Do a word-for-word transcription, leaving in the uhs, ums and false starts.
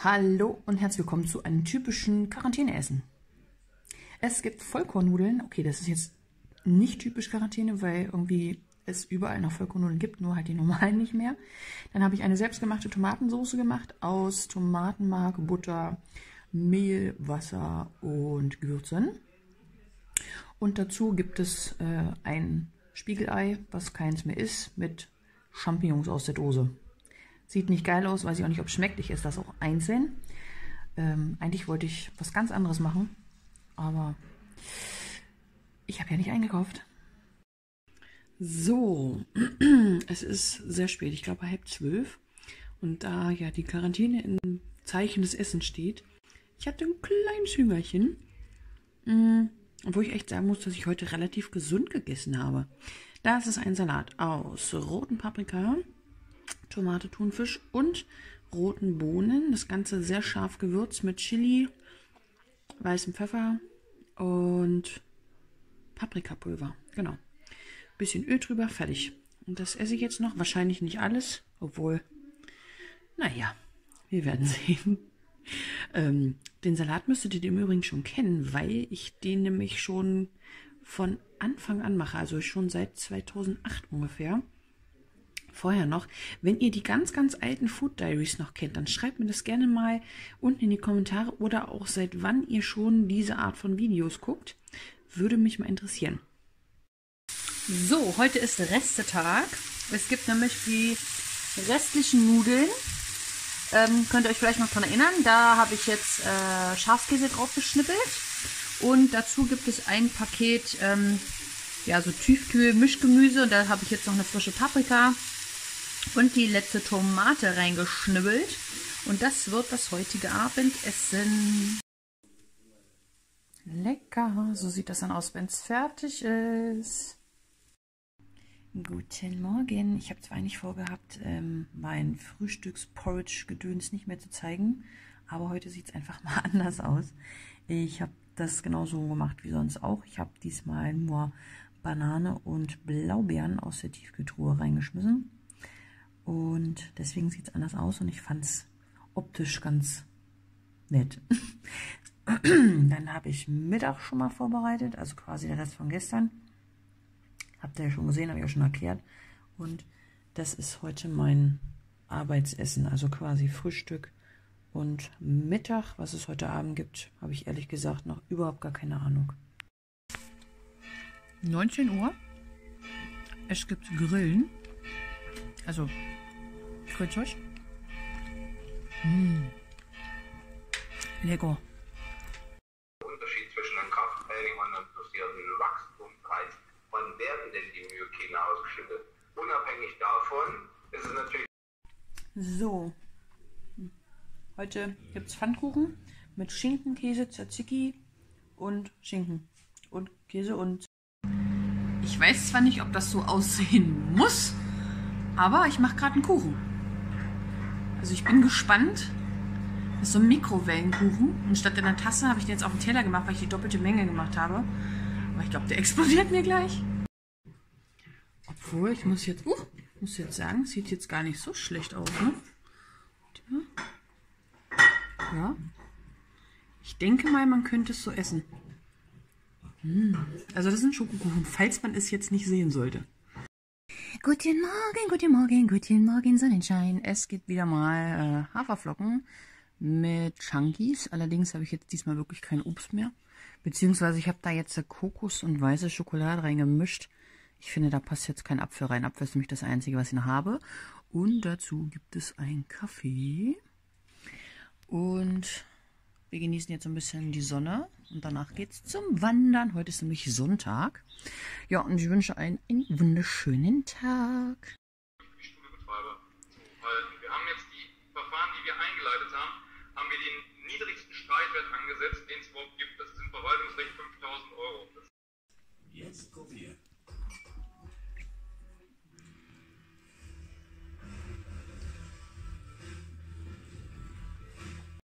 Hallo und herzlich willkommen zu einem typischen Quarantäneessen. Es gibt Vollkornnudeln. Okay, das ist jetzt nicht typisch Quarantäne, weil irgendwie es überall noch Vollkornnudeln gibt, nur halt die normalen nicht mehr. Dann habe ich eine selbstgemachte Tomatensauce gemacht aus Tomatenmark, Butter, Mehl, Wasser und Gewürzen. Und dazu gibt es äh, ein Spiegelei, was keins mehr ist, mit Champignons aus der Dose. Sieht nicht geil aus, weiß ich auch nicht, ob es schmeckt. Ich esse das auch einzeln. Ähm, eigentlich wollte ich was ganz anderes machen, aber ich habe ja nicht eingekauft. So, es ist sehr spät, ich glaube halb zwölf. Und da ja die Quarantäne im Zeichen des Essens steht, ich hatte ein kleines Hüngerchen. Mh, obwohl ich echt sagen muss, dass ich heute relativ gesund gegessen habe. Das ist ein Salat aus roten Paprika, Tomate, Thunfisch und roten Bohnen. Das Ganze sehr scharf gewürzt mit Chili, weißem Pfeffer und Paprikapulver. Genau. Bisschen Öl drüber, fertig. Und das esse ich jetzt noch. Wahrscheinlich nicht alles, obwohl, naja, wir werden sehen. Ähm, den Salat müsstet ihr im Übrigen schon kennen, weil ich den nämlich schon von Anfang an mache. Also schon seit zweitausendacht ungefähr. Vorher noch. Wenn ihr die ganz, ganz alten Food Diaries noch kennt, dann schreibt mir das gerne mal unten in die Kommentare oder auch seit wann ihr schon diese Art von Videos guckt. Würde mich mal interessieren. So, heute ist Restetag. Es gibt nämlich die restlichen Nudeln. Ähm, könnt ihr euch vielleicht noch daran erinnern. Da habe ich jetzt äh, Schafskäse drauf geschnippelt. Und dazu gibt es ein Paket ähm, ja, so Tiefkühl-Mischgemüse. Und da habe ich jetzt noch eine frische Paprika und die letzte Tomate reingeschnibbelt. Und das wird das heutige Abendessen. Lecker. So sieht das dann aus, wenn es fertig ist. Guten Morgen. Ich habe zwar eigentlich vorgehabt, ähm, mein Frühstücksporridge-Gedöns nicht mehr zu zeigen, aber heute sieht es einfach mal anders aus. Ich habe das genauso gemacht wie sonst auch. Ich habe diesmal nur Banane und Blaubeeren aus der Tiefkühltruhe reingeschmissen. Und deswegen sieht es anders aus und ich fand es optisch ganz nett. Dann habe ich Mittag schon mal vorbereitet, also quasi der Rest von gestern. Habt ihr ja schon gesehen, habe ich ja schon erklärt. Und das ist heute mein Arbeitsessen, also quasi Frühstück und Mittag. Was es heute Abend gibt, habe ich ehrlich gesagt noch überhaupt gar keine Ahnung. neunzehn Uhr. Es gibt Grillen. Also Grillzeug. Mmh. Lecker. Unterschied zwischen einem kraftfähigen und einem dosierten Wachstumsreiz. Wann werden denn die Myokine ausgeschüttet? Unabhängig davon ist es natürlich... So, heute gibt es Pfannkuchen mit Schinken, Käse, Tzatziki und Schinken und Käse und... Ich weiß zwar nicht, ob das so aussehen muss, aber ich mache gerade einen Kuchen. Also ich bin gespannt. Das ist so ein Mikrowellenkuchen. Und statt in der Tasse habe ich den jetzt auf den Teller gemacht, weil ich die doppelte Menge gemacht habe. Aber ich glaube, der explodiert mir gleich. Obwohl, ich muss jetzt, uh, muss jetzt sagen, sieht jetzt gar nicht so schlecht aus, ne? Ja. Ich denke mal, man könnte es so essen. Hm. Also das ist ein Schokokuchen, falls man es jetzt nicht sehen sollte. Guten Morgen, guten Morgen, guten Morgen, Sonnenschein. Es gibt wieder mal äh, Haferflocken mit Chunkies. Allerdings habe ich jetzt diesmal wirklich kein Obst mehr. Beziehungsweise ich habe da jetzt Kokos und weiße Schokolade reingemischt. Ich finde, da passt jetzt kein Apfel rein. Apfel ist nämlich das Einzige, was ich noch habe. Und dazu gibt es einen Kaffee. Und wir genießen jetzt ein bisschen die Sonne. Und danach geht es zum Wandern. Heute ist nämlich Sonntag. Ja, und ich wünsche einen, einen wunderschönen Tag. Die Studiobetreiber zu halten. Wir haben jetzt die Verfahren, die wir eingeleitet haben, haben wir den niedrigsten Streitwert angesetzt, den es überhaupt gibt.